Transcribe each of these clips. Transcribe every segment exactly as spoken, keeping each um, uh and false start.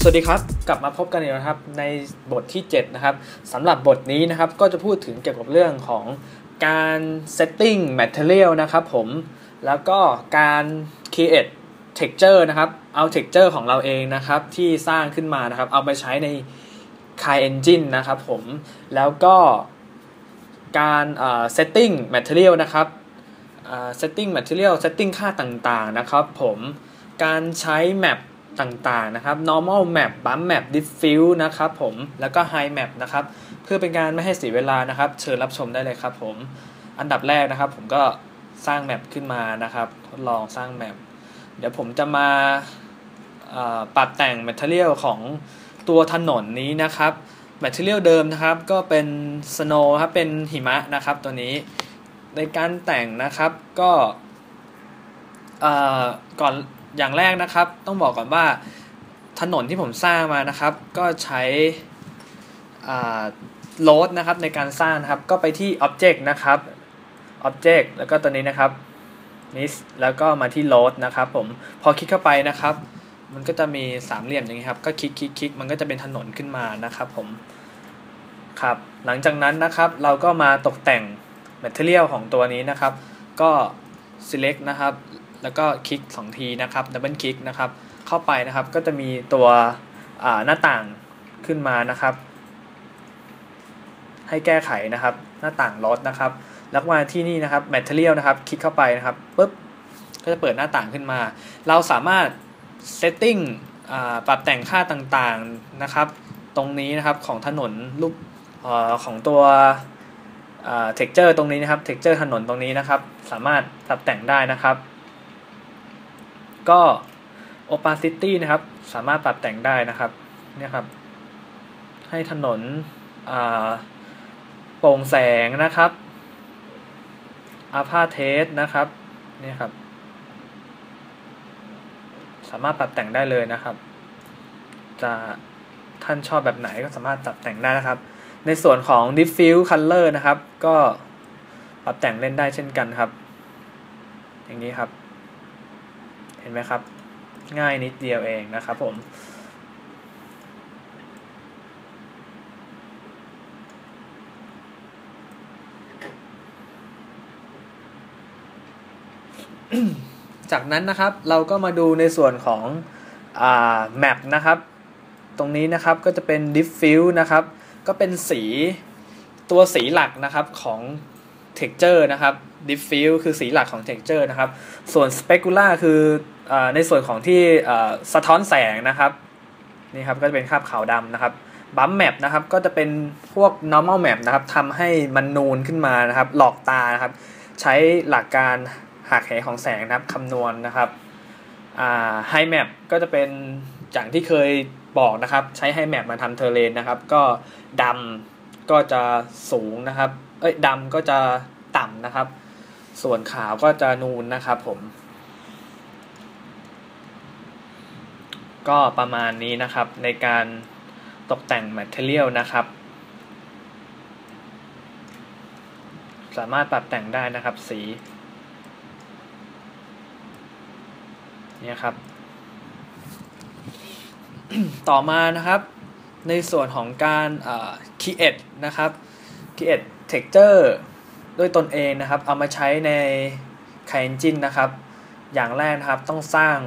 วัสดีครับกลับมาพบกันอีกนะครับในบทที่เจ็ดนะครับสำหรับบทนี้นะครับก็จะพูดถึงเกี่ยวกับเรื่องของการ setting material นะครับผมแล้วก็การ create texture นะครับเอา texture ของเราเองนะครับที่สร้างขึ้นมานะครับเอาไปใช้ใน CryEngine นะครับผมแล้วก็การ setting material นะครับ setting material setting ค่าต่างๆนะครับผมการใช้ mapต่างๆนะครับ normal map bump map diffuse นะครับผมแล้วก็ high map นะครับเพื่อเป็นการไม่ให้เสียเวลานะครับเชิญรับชมได้เลยครับผมอันดับแรกนะครับผมก็สร้างแมปขึ้นมานะครับทดลองสร้างแมปเดี๋ยวผมจะมาปรับแต่ง material ของตัวถนนนี้นะครับ material เดิมนะครับก็เป็น snow ครับเป็นหิมะนะครับตัวนี้ในการแต่งนะครับก็ก่อนอย่างแรกนะครับต้องบอกก่อนว่าถนนที่ผมสร้างมานะครับก็ใช้โหลดนะครับในการสร้างนะครับก็ไปที่ Object นะครับ Object แล้วก็ตัวนี้นะครับ This แล้วก็มาที่ Load นะครับผมพอคลิกเข้าไปนะครับมันก็จะมีสามเหลี่ยมอย่างนี้ครับก็คลิกคลิกคลิกมันก็จะเป็นถนนขึ้นมานะครับผมครับหลังจากนั้นนะครับเราก็มาตกแต่ง Material ของตัวนี้นะครับก็ Select นะครับแล้วก็คลิกสองทีนะครับดับเบิลคลิกนะครับเข้าไปนะครับก็จะมีตัวหน้าต่างขึ้นมานะครับให้แก้ไขนะครับหน้าต่างลดนะครับแล้วมาที่นี่นะครับ Material นะครับคลิกเข้าไปนะครับปุ๊บก็จะเปิดหน้าต่างขึ้นมาเราสามารถ Setting ปรับแต่งค่าต่างๆนะครับตรงนี้นะครับของถนนรูปของตัวtexture ตรงนี้นะครับ texture ถนนตรงนี้นะครับสามารถปรับแต่งได้นะครับก็ opacity นะครับสามารถปรับแต่งได้นะครับเนี่ยครับให้ถนนโปร่งแสงนะครับ alpha test นะครับเนี่ยครับสามารถปรับแต่งได้เลยนะครับจะท่านชอบแบบไหนก็สามารถปรับแต่งได้นะครับในส่วนของ diffuse color นะครับก็ปรับแต่งเล่นได้เช่นกันครับอย่างนี้ครับเห็นไหมครับง่ายนิดเดียวเองนะครับผมจากนั้นนะครับเราก็มาดูในส่วนของอ่า map นะครับตรงนี้นะครับก็จะเป็น diffuse นะครับก็เป็นสีตัวสีหลักนะครับของ texture นะครับ diffuse คือสีหลักของ texture นะครับส่วน specular คือในส่วนของที่สะท้อนแสงนะครับนี่ครับก็จะเป็นคราบขาวดำนะครับ bump map นะครับก็จะเป็นพวก normal map นะครับทำให้มันนูนขึ้นมานะครับหลอกตานะครับใช้หลักการหักเหของแสงนะครับคำนวณนะครับhigh map ก็จะเป็นอย่างที่เคยบอกนะครับใช้ high map มาทำเทอร์เรนนะครับก็ดำก็จะสูงนะครับเอ้ยดำก็จะต่ำนะครับส่วนขาวก็จะนูนนะครับผมก็ประมาณนี้นะครับในการตกแต่ง Material นะครับสามารถปรับแต่งได้นะครับสีเนี่ยครับ ต่อมานะครับในส่วนของการ create นะครับ create texture ด้วยตนเองนะครับเอามาใช้ใน CryEngine นะครับอย่างแรกนะครับต้องสร้าง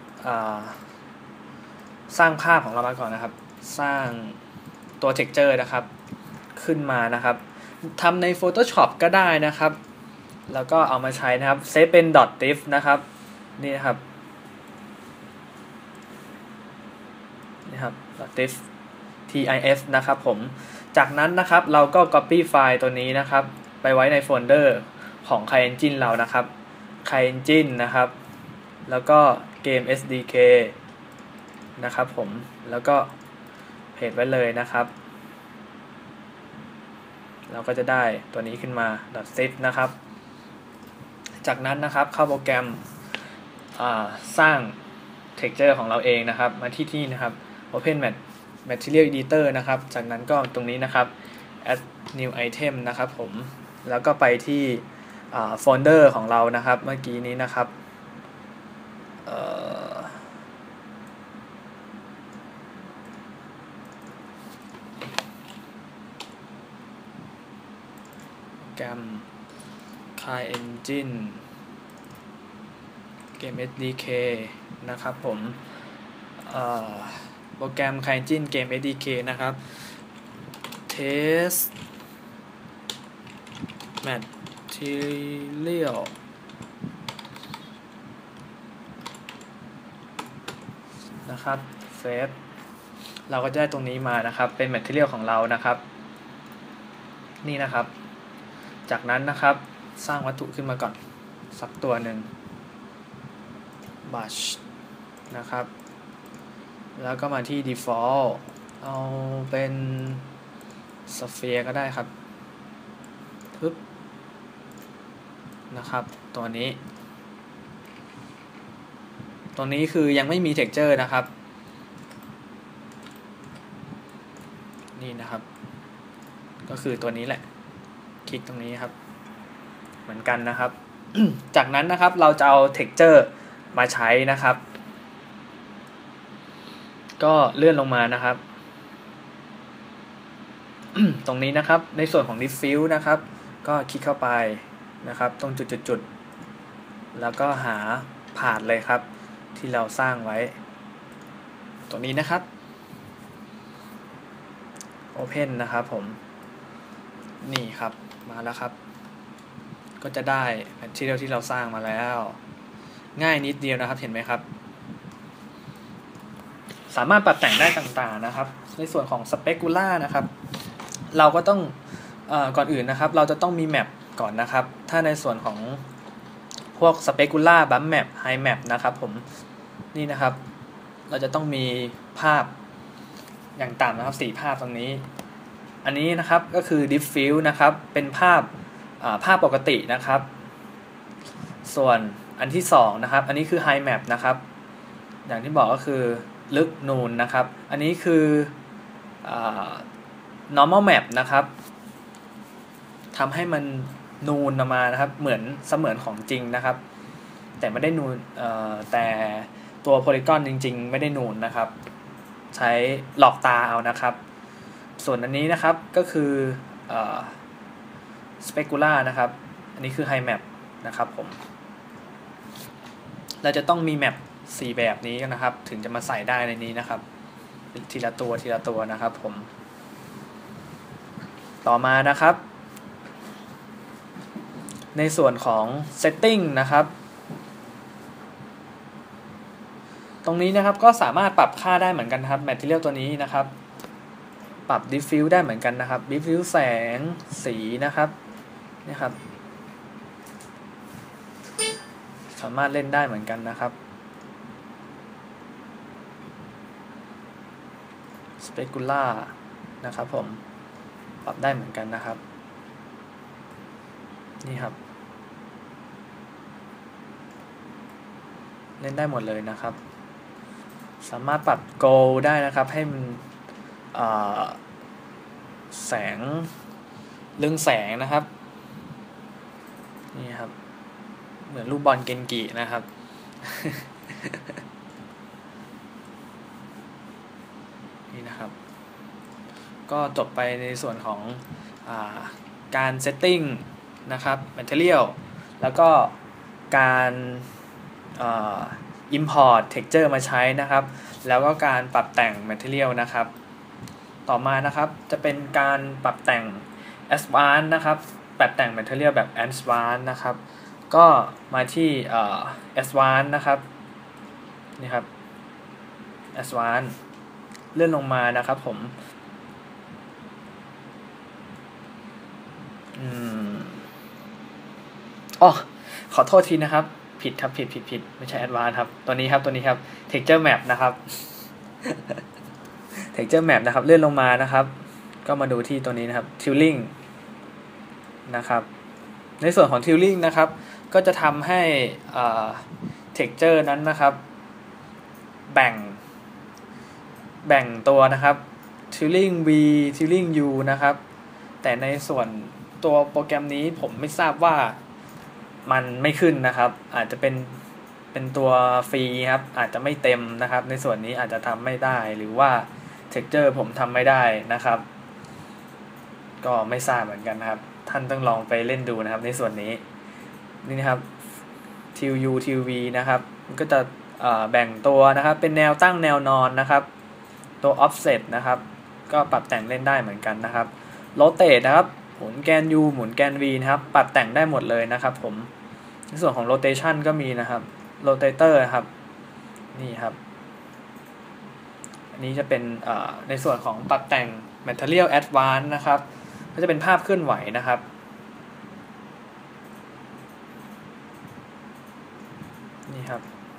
สร้างภาพของเรามาก่อนนะครับสร้างตัว texture นะครับขึ้นมานะครับทำใน Photoshop ก็ได้นะครับแล้วก็เอามาใช้นะครับเซฟเป็น .tif นะครับนี่นะครับนี่ครับ .tif tif นะครับผมจากนั้นนะครับเราก็ copy ไฟล์ตัวนี้นะครับไปไว้ในโฟลเดอร์ของ CryEngine เรานะครับ CryEngine นะครับแล้วก็ Game เอส ดี เค นะครับผมแล้วก็เพจไว้เลยนะครับเราก็จะได้ตัวนี้ขึ้นมา .zip นะครับจากนั้นนะครับเข้าโปรแกรมสร้าง texture ของเราเองนะครับมาที่ที่นะครับ Open Material Editor นะครับจากนั้นก็ตรงนี้นะครับ Add New Item นะครับผมแล้วก็ไปที่โฟลเดอร์ของเรานะครับเมื่อกี้นี้นะครับแกรม CryEngine เกม เอส ดี เค นะครับผมโปรแกรม CryEngine เกม เอส ดี เค นะครับ Test Material นะครับเซฟเราก็จะได้ตรงนี้มานะครับเป็น Material ของเรานะครับนี่นะครับจากนั้นนะครับสร้างวัตถุขึ้นมาก่อนสักตัวหนึ่ง Brush นะครับแล้วก็มาที่ Default เอาเป็น Sphere ก็ได้ครับปึ๊บนะครับตัวนี้ตัวนี้คือยังไม่มี texture นะครับนี่นะครับก็คือตัวนี้แหละคลิกตรงนี้ครับเหมือนกันนะครับ จากนั้นนะครับเราจะเอา texture มาใช้นะครับก็เลื่อนลงมานะครับ ตรงนี้นะครับในส่วนของ diffuse นะครับก็คลิกเข้าไปนะครับตรงจุดๆแล้วก็หาผ่านเลยครับที่เราสร้างไว้ตรงนี้นะครับ Open นะครับผมนี่ครับมาแล้วครับก็จะได้ Material ที่เราสร้างมาแล้วง่ายนิดเดียวนะครับเห็นไหมครับสามารถปรับแต่งได้ต่างๆนะครับในส่วนของ Specular นะครับเราก็ต้องเอ่อก่อนอื่นนะครับเราจะต้องมีแมปก่อนนะครับถ้าในส่วนของพวก Specular Bump Map High Map นะครับผมนี่นะครับเราจะต้องมีภาพอย่างต่ำนะครับสี่ภาพตรงนี้อันนี้นะครับก็คือ Diffuse นะครับเป็นภาพภาพปกตินะครับส่วนอันที่สองนะครับอันนี้คือ High Map นะครับอย่างที่บอกก็คือลึกนูนนะครับอันนี้คือnormal map นะครับทำให้มันนูนออกมานะครับเหมือนเสมือนของจริงนะครับแต่ไม่ได้นูนแต่ตัวโพลีกอนจริงๆไม่ได้นูนนะครับใช้หลอกตาเอานะครับส่วนอันนี้นะครับก็คือSpecular นะครับอันนี้คือ High Map นะครับผมเราจะต้องมีแมปสี่แบบนี้นะครับถึงจะมาใส่ได้ในนี้นะครับทีละตัวทีละตัวนะครับผมต่อมานะครับในส่วนของ Setting นะครับตรงนี้นะครับก็สามารถปรับค่าได้เหมือนกันครับ Material ตัวนี้นะครับปรับ Diffuse ได้เหมือนกันนะครับ Diffuse แสงสีนะครับนี่ครับสามารถเล่นได้เหมือนกันนะครับ Specular นะครับผมปรับได้เหมือนกันนะครับนี่ครับเล่นได้หมดเลยนะครับสามารถปรับ Go ได้นะครับให้มันแสงเรื่องแสงนะครับนี่ครับเหมือนลูกบอลเกนกินะครับ นี่นะครับก็จบไปในส่วนของอาการ Setting นะครับ Material แล้วก็การ Import Texture มาใช้นะครับแล้วก็การปรับแต่ง Material นะครับต่อมานะครับจะเป็นการปรับแต่ง Advanced นะครับปรับแต่ง Material แบบ Advanced นะครับก็มาที่ Advanced นะครับนี่ครับ Advanced เลื่อนลงมานะครับผมอืมอ๋อขอโทษทีนะครับผิดครับผิดผิดผิดไม่ใช่ Advanced ครับตัวนี้ครับตัวนี้ครับ Texture Map นะครับ Texture Map นะครับเลื่อนลงมานะครับก็มาดูที่ตัวนี้นะครับ Tiling นะครับในส่วนของ Tiling นะครับก็จะทำให้Texture นั้นนะครับแบ่งแบ่งตัวนะครับ Tiling V Tiling U นะครับแต่ในส่วนตัวโปรแกรมนี้ผมไม่ทราบว่ามันไม่ขึ้นนะครับอาจจะเป็นเป็นตัวฟรีครับอาจจะไม่เต็มนะครับในส่วนนี้อาจจะทำไม่ได้หรือว่า texture ผมทำไม่ได้นะครับก็ไม่ทราบเหมือนกันนะครับท่านต้องลองไปเล่นดูนะครับในส่วนนี้นี่นะครับ ที ยู ที วี นะครับมันก็จะแบ่งตัวนะครับเป็นแนวตั้งแนวนอนนะครับตัว offset นะครับก็ปรับแต่งเล่นได้เหมือนกันนะครับ rotate นะครับหมุนแกน U หมุนแกน V นะครับปรับแต่งได้หมดเลยนะครับผมในส่วนของ rotation ก็มีนะครับ rotator นะครับนี่ครับอันนี้จะเป็นในส่วนของปรับแต่ง material advance นะครับก็จะเป็นภาพเคลื่อนไหวนะครับนี่ครับ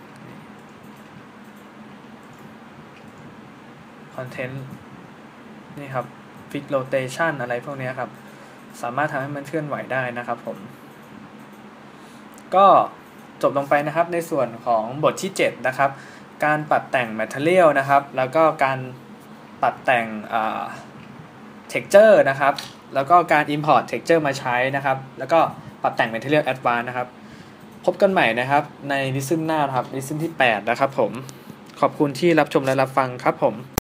content นี่ครับ fix rotation อะไรพวกนี้ครับสามารถทำให้มันเคลื่อนไหวได้นะครับผมก็จบลงไปนะครับในส่วนของบทที่เจ็ดนะครับการปรับแต่ง material นะครับแล้วก็การปรับแต่ง texture นะครับแล้วก็การ import texture มาใช้นะครับแล้วก็ปรับแต่ง material advance นะครับพบกันใหม่นะครับใน lesson หน้าครับ lesson ที่แปดนะครับผมขอบคุณที่รับชมและรับฟังครับผม